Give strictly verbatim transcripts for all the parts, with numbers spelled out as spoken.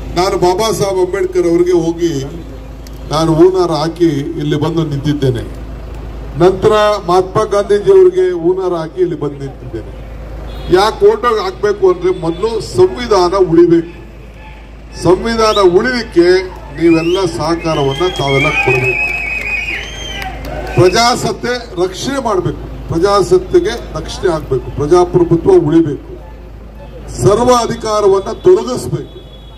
ನಾನು ಬಾಬಾ ಸಾಹೇಬ್ ಅಂಬೇಡ್ಕರ್ ಅವರಿಗೆ ಹೋಗಿ ನಾನು ಹೂನಾರ ಹಾಕಿ ಇಲ್ಲಿ ಬಂದು ನಿಂತಿದ್ದೇನೆ. ನಂತರ ಮಹಾತ್ಮ ಗಾಂಧೀಜಿ ಅವರಿಗೆ ಹೂನಾರ ಹಾಕಿ ಇಲ್ಲಿ ಬಂದು ನಿಂತಿದ್ದೇನೆ. ಯಾಕೆ ಓಟ್ ಹಾಕ್ಬೇಕು ಅಂದ್ರೆ ಮೊದಲು ಸಂವಿಧಾನ ಉಳಿಬೇಕು. ಸಂವಿಧಾನ ಉಳಿಲಿಕ್ಕೆ ನೀವೆಲ್ಲ ಸಹಕಾರವನ್ನ ತಾವೆಲ್ಲ ಕೊಡಬೇಕು. ಪ್ರಜಾಸತ್ತೆ ರಕ್ಷಣೆ ಮಾಡಬೇಕು. ಪ್ರಜಾಸತ್ತೆಗೆ ರಕ್ಷಣೆ ಆಗಬೇಕು. ಪ್ರಜಾಪ್ರಭುತ್ವ ಉಳಿಬೇಕು. ಸರ್ವ ಅಧಿಕಾರವನ್ನ ತೊಲಗಿಸಬೇಕು.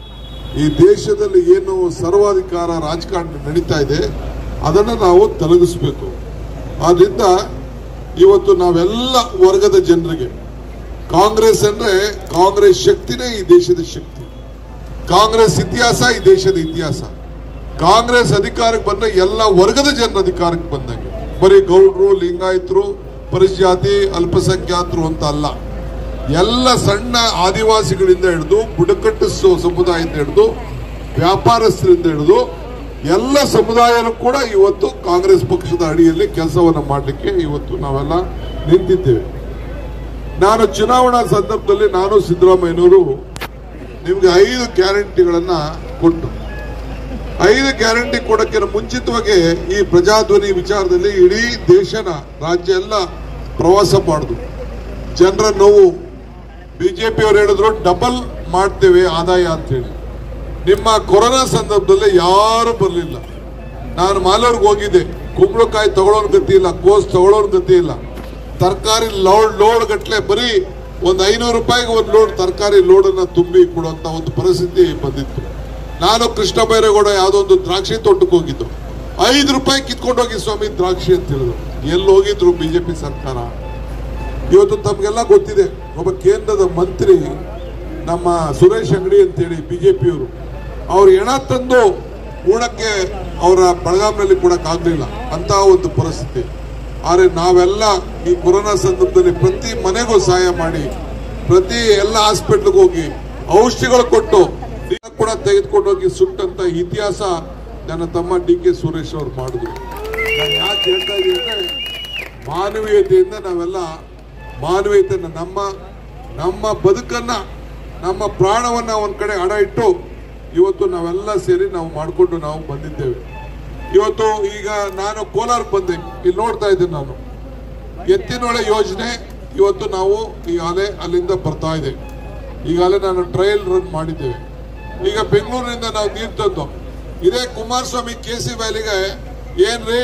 ಈ ದೇಶದಲ್ಲಿ ಏನು ಸರ್ವಾಧಿಕಾರ ರಾಜಕಾರಣ ನಡೀತಾ ಇದೆ ಅದನ್ನು ನಾವು ತೊಲಗಿಸಬೇಕು. ಆದ್ರಿಂದ ಇವತ್ತು ನಾವೆಲ್ಲ ವರ್ಗದ ಜನರಿಗೆ ಕಾಂಗ್ರೆಸ್ ಅಂದ್ರೆ ಕಾಂಗ್ರೆಸ್ ಶಕ್ತಿನೇ ಈ ದೇಶದ ಶಕ್ತಿ. ಕಾಂಗ್ರೆಸ್ ಇತಿಹಾಸ ಈ ದೇಶದ ಇತಿಹಾಸ. ಕಾಂಗ್ರೆಸ್ ಅಧಿಕಾರಕ್ಕೆ ಬಂದ್ರೆ ಎಲ್ಲ ವರ್ಗದ ಜನರ ಅಧಿಕಾರಕ್ಕೆ ಬಂದಂಗೆ. ಬರೀ ಗೌಡ್ರು, ಲಿಂಗಾಯತರು, ಪರಿಜಾತಿ, ಅಲ್ಪಸಂಖ್ಯಾತರು ಅಂತ ಅಲ್ಲ. ಎಲ್ಲ ಸಣ್ಣ ಆದಿವಾಸಿಗಳಿಂದ ಹಿಡಿದು ಬುಡಕಟ್ಟು ಸಮುದಾಯದಿಂದ ಹಿಡಿದು ವ್ಯಾಪಾರಸ್ಥರಿಂದ ಹಿಡಿದು ಎಲ್ಲ ಸಮುದಾಯನೂ ಕೂಡ ಇವತ್ತು ಕಾಂಗ್ರೆಸ್ ಪಕ್ಷದ ಅಡಿಯಲ್ಲಿ ಕೆಲಸವನ್ನ ಮಾಡಲಿಕ್ಕೆ ಇವತ್ತು ನಾವೆಲ್ಲ ನಿಂತಿದ್ದೇವೆ. ನಾನು ಚುನಾವಣಾ ಸಂದರ್ಭದಲ್ಲಿ ನಾನು ಸಿದ್ದರಾಮಯ್ಯನವರು ನಿಮ್ಗೆ ಐದು ಗ್ಯಾರಂಟಿಗಳನ್ನ ಕೊಟ್ಟು ಐದು ಗ್ಯಾರಂಟಿ ಕೊಡಕ್ಕೆ ಮುಂಚಿತವಾಗಿ ಈ ಪ್ರಜಾಧ್ವನಿ ವಿಚಾರದಲ್ಲಿ ಇಡೀ ದೇಶನ ರಾಜ್ಯ ಎಲ್ಲ ಪ್ರವಾಸ ಮಾಡುದು. ಜನರ ನೋವು ಬಿಜೆಪಿ ಅವರು ಹೇಳಿದ್ರು ಡಬಲ್ ಮಾಡ್ತೇವೆ ಆದಾಯ ಅಂತ ಹೇಳಿ. ನಿಮ್ಮ ಕೊರೋನಾ ಸಂದರ್ಭದಲ್ಲಿ ಯಾರು ಬರಲಿಲ್ಲ. ನಾನು ಮಾಲೂರ್ಗೆ ಹೋಗಿದ್ದೆ. ಕುಂಬಳಕಾಯಿ ತಗೊಳ್ಳೋನ್ ಗತಿ ಇಲ್ಲ, ಕೋಸ್ ತಗೊಳ್ಳೋನ್ ಗತಿ ಇಲ್ಲ. ತರಕಾರಿ ಲೋಡ್ ಲೋಡ್ ಗಟ್ಲೆ ಬರೀ ಒಂದು ಐನೂರು ರೂಪಾಯಿಗೆ ಒಂದು ಲೋಡ್ ತರಕಾರಿ ಲೋಡನ್ನ ತುಂಬಿ ಕೊಡುವಂತ ಒಂದು ಪರಿಸ್ಥಿತಿ ಬಂದಿತ್ತು. ನಾನು ಕೃಷ್ಣ ಬೈರೇಗೌಡ ಯಾವುದೋ ಒಂದು ದ್ರಾಕ್ಷಿ ತೋಟಕ್ಕೆ ಹೋಗಿದ್ದು. ಐದು ರೂಪಾಯಿ ಕಿತ್ಕೊಂಡು ಹೋಗಿ ಸ್ವಾಮಿ ದ್ರಾಕ್ಷಿ ಅಂತ ಹೇಳಿದ್ರು. ಎಲ್ಲಿ ಹೋಗಿದ್ರು ಬಿಜೆಪಿ ಸರ್ಕಾರ? ಇವತ್ತು ತಮ್ಗೆಲ್ಲ ಗೊತ್ತಿದೆ, ಒಬ್ಬ ಕೇಂದ್ರದ ಮಂತ್ರಿ ನಮ್ಮ ಸುರೇಶ್ ಅಂಗಡಿ ಅಂತೇಳಿ ಬಿಜೆಪಿಯವರು ಅವ್ರು ಹೆಣ ತಂದು ಕೂಡಕ್ಕೆ ಅವರ ಬೆಳಗಾವಿನಲ್ಲಿ ಕೊಡಕ್ ಆಗ್ಲಿಲ್ಲ ಅಂತ ಒಂದು ಪರಿಸ್ಥಿತಿ. ಆದ್ರೆ ನಾವೆಲ್ಲ ಈ ಕೊರೋನಾ ಸಂದರ್ಭದಲ್ಲಿ ಪ್ರತಿ ಮನೆಗೂ ಸಹಾಯ ಮಾಡಿ, ಪ್ರತಿ ಎಲ್ಲ ಹಾಸ್ಪಿಟ್ಲ್ಗೆ ಹೋಗಿ ಔಷಧಿಗಳು ಕೊಟ್ಟು ಕೂಡ ತೆಗೆದುಕೊಂಡು ಹೋಗಿ ಸುಟ್ಟಂತ ಇತಿಹಾಸ ನನ್ನ ತಮ್ಮ ಡಿ ಕೆ ಸುರೇಶ್ ಅವರು ಮಾಡಿದ್ರು. ನಾನು ಯಾಕೆ ಹೇಳ್ತಾ ಇದ್ದೀನಿ ಅಂದ್ರೆ ಮಾನವೀಯತೆಯಿಂದ ನಾವೆಲ್ಲ ಮಾನವೀಯತೆ ನಮ್ಮ ನಮ್ಮ ಬದುಕನ್ನ ನಮ್ಮ ಪ್ರಾಣವನ್ನ ಒಂದ್ ಕಡೆ ಅಡ ಇಟ್ಟು ಇವತ್ತು ನಾವೆಲ್ಲ ಸೇರಿ ನಾವು ಮಾಡಿಕೊಂಡು ನಾವು ಬಂದಿದ್ದೇವೆ. ಇವತ್ತು ಈಗ ನಾನು ಕೋಲಾರ ಬಂದೆ. ಇಲ್ಲಿ ನೋಡ್ತಾ ಇದ್ದೀನಿ ನಾನು ಎತ್ತಿನೊಳೆ ಯೋಜನೆ ಇವತ್ತು ನಾವು ಈಗಾಗಲೇ ಅಲ್ಲಿಂದ ಬರ್ತಾ ಇದೆ. ಈಗಾಗಲೇ ನಾನು ಟ್ರಯಲ್ ರನ್ ಮಾಡಿದ್ದೇವೆ. ಈಗ ಬೆಂಗಳೂರಿನಿಂದ ನಾವು ನೀರು ತಂದು ಇದೇ ಕುಮಾರಸ್ವಾಮಿ ಕೆ ಸಿ ವ್ಯಾಲಿಗೆ ಏನ್ರಿ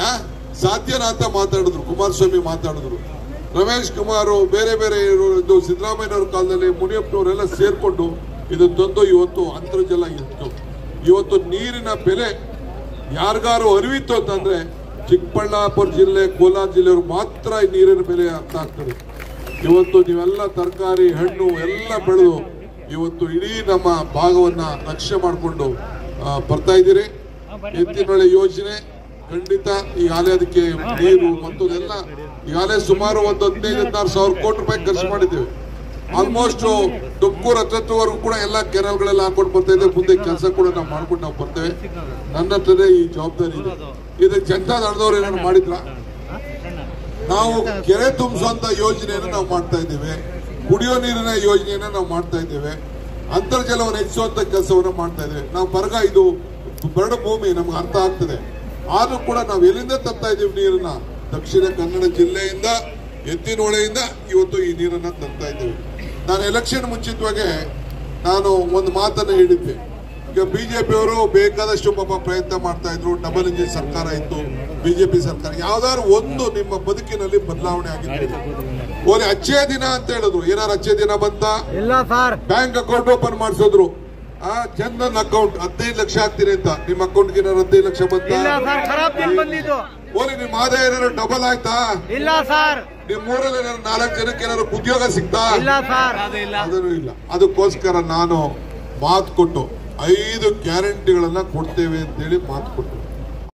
ಸಾಧ್ಯನಾ ಅಂತ ಮಾತಾಡಿದ್ರು. ಕುಮಾರಸ್ವಾಮಿ ಮಾತಾಡಿದ್ರು. ರಮೇಶ್ ಕುಮಾರ್ ಬೇರೆ ಬೇರೆ ಸಿದ್ದರಾಮಯ್ಯನವ್ರ ಕಾಲದಲ್ಲಿ ಮುನಿಯಪ್ಪನವರೆಲ್ಲ ಸೇರ್ಕೊಂಡು ಇದು ತಂದು ಇವತ್ತು ಅಂತರ್ಜಲ ಇತ್ತು. ಇವತ್ತು ನೀರಿನ ಬೆಲೆ ಯಾರಿಗಾರು ಅರಿವಿತ್ತು ಅಂತಂದ್ರೆ ಚಿಕ್ಕಬಳ್ಳಾಪುರ ಜಿಲ್ಲೆ, ಕೋಲಾರ ಜಿಲ್ಲೆಯವರು ಮಾತ್ರ ಈ ನೀರಿನ ಬೆಲೆ ಅರ್ಥ ಆಗ್ತದೆ. ಇವತ್ತು ನೀವೆಲ್ಲ ತರಕಾರಿ, ಹಣ್ಣು ಎಲ್ಲ ಬೆಳೆದು ಇವತ್ತು ಇಡೀ ನಮ್ಮ ಭಾಗವನ್ನ ರಕ್ಷಣೆ ಮಾಡಿಕೊಂಡು ಬರ್ತಾ ಇದ್ದೀರಿ. ಎತ್ತಿನೊಳೆ ಯೋಜನೆ ಖಂಡಿತ ಈಗಾಗಲೇ ಅದಕ್ಕೆ ನೀರು ಮತ್ತು ಎಲ್ಲ ಈಗಾಗಲೇ ಸುಮಾರು ಒಂದು ಹದಿನೈದು ಹದಿನಾರು ಸಾವಿರ ಕೋಟಿ ರೂಪಾಯಿ ಖರ್ಚು ಮಾಡಿದ್ದೇವೆ. ಆಲ್ಮೋಸ್ಟ್ ತುಮಕೂರು ಹತ್ತತ್ತುವರೆಗೂ ಕೂಡ ಎಲ್ಲ ಕೆರೆಗಳೆಲ್ಲ ಹಾಕೊಂಡು ಬರ್ತಾ ಇದೆ. ಮುಂದೆ ಕೆಲಸ ಕೂಡ ನಾವು ಮಾಡ್ಕೊಂಡು ನಾವು ಬರ್ತೇವೆ. ನನ್ನ ಹತ್ರನೇ ಈ ಜವಾಬ್ದಾರಿ ಇದೆ. ಇದಕ್ಕೆ ಜನತಾ ದಳದವ್ರು ಏನಾದ್ರು ಮಾಡಿದ್ರ? ನಾವು ಕೆರೆ ತುಂಬಿಸುವಂತ ಯೋಜನೆಯನ್ನು ನಾವು ಮಾಡ್ತಾ ಇದ್ದೇವೆ. ಕುಡಿಯೋ ನೀರಿನ ಯೋಜನೆಯನ್ನ ನಾವು ಮಾಡ್ತಾ ಇದ್ದೇವೆ. ಅಂತರ್ಜಲವನ್ನು ಹೆಚ್ಚಿಸುವಂತ ಕೆಲಸವನ್ನು ಮಾಡ್ತಾ ಇದ್ದೇವೆ. ನಾವು ಬರಗ ಇದು ಬರಡು ಭೂಮಿ ನಮ್ಗೆ ಅರ್ಥ ಆಗ್ತದೆ. ಆದ್ರೂ ಕೂಡ ನಾವು ಎಲ್ಲಿಂದ ತರ್ತಾ ಇದ್ದೀವಿ ನೀರನ್ನ? ದಕ್ಷಿಣ ಕನ್ನಡ ಜಿಲ್ಲೆಯಿಂದ ಎತ್ತಿನಹೊಳೆಯಿಂದ ಇವತ್ತು ಈ ನೀರನ್ನ ತರ್ತಾ ಇದ್ದೇವೆ. ನಾನು ಎಲೆಕ್ಷನ್ ಮುಂಚಿತವಾಗಿ ನಾನು ಒಂದು ಮಾತನ್ನ ಹೇಳಿದ್ದೆ. ಈಗ ಬಿಜೆಪಿಯವರು ಬೇಕಾದಷ್ಟು ಪಾಪ ಪ್ರಯತ್ನ ಮಾಡ್ತಾ ಇದ್ರು. ಡಬಲ್ ಇಂಜಿನ್ ಸರ್ಕಾರ ಇತ್ತು, ಬಿಜೆಪಿ ಸರ್ಕಾರ. ಯಾವ್ದಾದ್ರು ಒಂದು ನಿಮ್ಮ ಬದುಕಿನಲ್ಲಿ ಬದಲಾವಣೆ ಆಗಿದೆ? ಓಲಿ ಅಚ್ಚೇ ದಿನ ಅಂತ ಹೇಳಿದ್ರು. ಏನಾರು ಅಚ್ಚೇ ದಿನ ಬಂತ? ಇಲ್ಲ ಸರ್. ಬ್ಯಾಂಕ್ ಅಕೌಂಟ್ ಓಪನ್ ಮಾಡಿಸಿದ್ರು. ಆ ಜನ್ಧನ್ ಅಕೌಂಟ್ ಹದಿನೈದು ಲಕ್ಷ ಹಾಕ್ತೀನಿ ಅಂತ. ನಿಮ್ಮ ಅಕೌಂಟ್ಗೆ ಏನಾರು ಹದಿನೈದು ಲಕ್ಷ ಬಂತ? ಓಲಿ ನಿಮ್ಮ ಆದಾಯ ಏನಾರು ಡಬಲ್ ಆಯ್ತಾ? ಇಲ್ಲ ಸರ್. ನಿಮ್ ಊರಲ್ಲಿ ಏನಾರು ನಾಲ್ಕು ಜನಕ್ಕೆ ಏನಾರು ಉದ್ಯೋಗ ಸಿಗ್ತಾ? ಇಲ್ಲ ಸರ್. ಅದನ್ನು ಇಲ್ಲ. ಅದಕ್ಕೋಸ್ಕರ ನಾನು ಮಾತು ಕೊಟ್ಟು ಐದು ಗ್ಯಾರಂಟಿಗಳನ್ನ ಕೊಡ್ತೇವೆ ಅಂತೇಳಿ ಮಾತು ಕೊಟ್ಟು